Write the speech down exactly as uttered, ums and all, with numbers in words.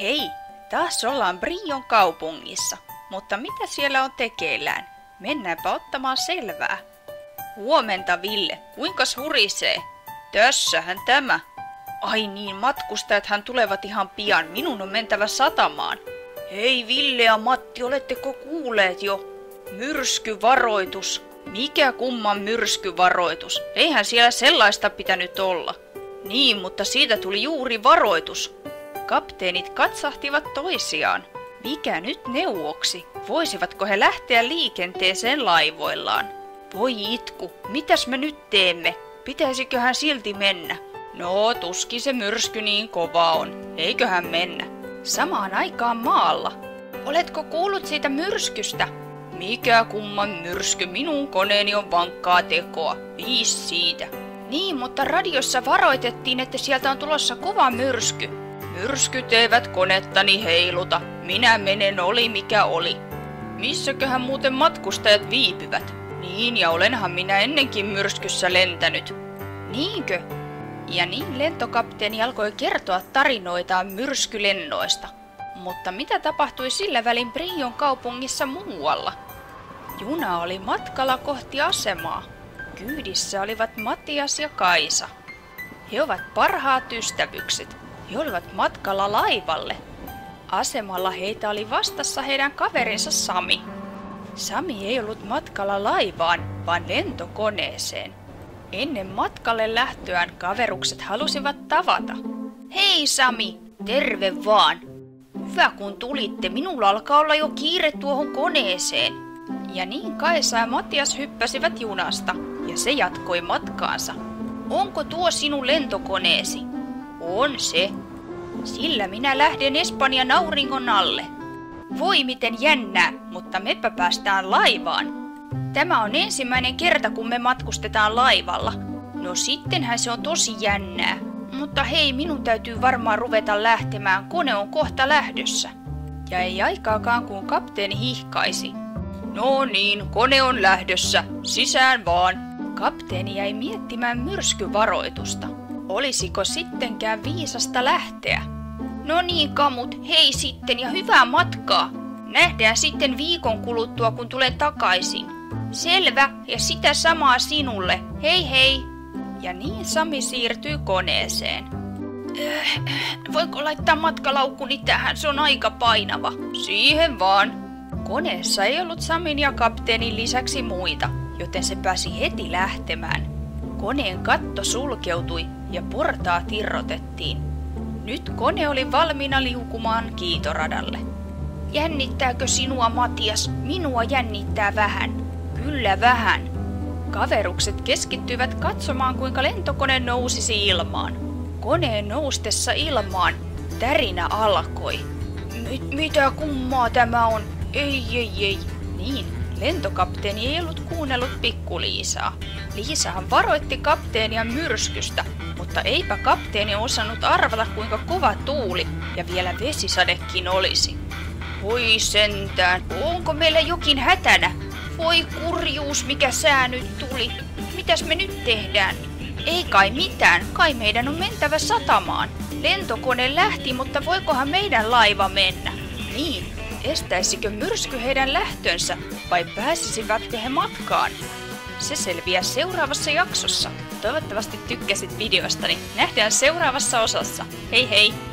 Hei, taas ollaan Brion kaupungissa, mutta mitä siellä on tekeillään? Mennäänpä ottamaan selvää. Huomenta, Ville, kuinkas hurisee? Tässähän tämä. Ai niin, matkustajathan tulevat ihan pian, minun on mentävä satamaan. Hei Ville ja Matti, oletteko kuulleet jo? Myrskyvaroitus. Mikä kumman myrskyvaroitus? Eihän siellä sellaista pitänyt olla. Niin, mutta siitä tuli juuri varoitus. Kapteenit katsahtivat toisiaan. Mikä nyt neuvoksi? Voisivatko he lähteä liikenteeseen laivoillaan? Voi itku, mitäs me nyt teemme? Pitäisiköhän silti mennä? No, tuskin se myrsky niin kova on. Eiköhän mennä. Samaan aikaan maalla. Oletko kuullut siitä myrskystä? Mikä kumman myrsky, minun koneeni on vankkaa tekoa. Viis siitä. Niin, mutta radiossa varoitettiin, että sieltä on tulossa kova myrsky. Myrskyt eivät konettani heiluta. Minä menen oli mikä oli. Missäköhän muuten matkustajat viipyvät? Niin, ja olenhan minä ennenkin myrskyssä lentänyt. Niinkö? Ja niin lentokapteeni alkoi kertoa tarinoitaan myrskylennoista. Mutta mitä tapahtui sillä välin Brion kaupungissa muualla? Juna oli matkalla kohti asemaa. Kyydissä olivat Matias ja Kaisa. He ovat parhaat ystävykset. He olivat matkalla laivalle. Asemalla heitä oli vastassa heidän kaverinsa Sami. Sami ei ollut matkalla laivaan, vaan lentokoneeseen. Ennen matkalle lähtöään kaverukset halusivat tavata. Hei Sami, terve vaan. Hyvä kun tulitte, minulla alkaa olla jo kiire tuohon koneeseen. Ja niin Kaisa ja Matias hyppäsivät junasta, ja se jatkoi matkaansa. Onko tuo sinun lentokoneesi? On se. Sillä minä lähden Espanjan auringon alle. Voi miten jännää, mutta mepä päästään laivaan. Tämä on ensimmäinen kerta, kun me matkustetaan laivalla. No sittenhän se on tosi jännää. Mutta hei, minun täytyy varmaan ruveta lähtemään, kone on kohta lähdössä. Ja ei aikaakaan, kun kapteeni hihkaisi. No niin, kone on lähdössä, sisään vaan. Kapteeni jäi miettimään myrskyvaroitusta. Olisiko sittenkään viisasta lähteä? No niin kamut, hei sitten ja hyvää matkaa. Nähdään sitten viikon kuluttua, kun tulen takaisin. Selvä, ja sitä samaa sinulle. Hei hei. Ja niin Sami siirtyi koneeseen. Äh, voiko laittaa matkalaukkuni tähän? Se on aika painava. Siihen vaan. Koneessa ei ollut Samin ja kapteenin lisäksi muita, joten se pääsi heti lähtemään. Koneen katto sulkeutui ja portaat irrotettiin. Nyt kone oli valmiina liukumaan kiitoradalle. Jännittääkö sinua, Matias? Minua jännittää vähän. Kyllä vähän. Kaverukset keskittyivät katsomaan, kuinka lentokone nousisi ilmaan. Koneen noustessa ilmaan tärinä alkoi. Mit, mitä kummaa tämä on? Ei, ei, ei. Niin, lentokapteeni ei ollut kuunnellut pikku-Liisaa. Liisahan varoitti kapteenia myrskystä, mutta eipä kapteeni osannut arvata, kuinka kova tuuli ja vielä vesisadekin olisi. Voi sentään, onko meillä jokin hätänä? Voi kurjuus, mikä sää nyt tuli. Mitäs me nyt tehdään? Ei kai mitään, kai meidän on mentävä satamaan. Lentokone lähti, mutta voikohan meidän laiva mennä? Niin, estäisikö myrsky heidän lähtönsä vai pääsisivätkö he matkaan? Se selviää seuraavassa jaksossa. Toivottavasti tykkäsit videostani. Nähdään seuraavassa osassa. Hei hei!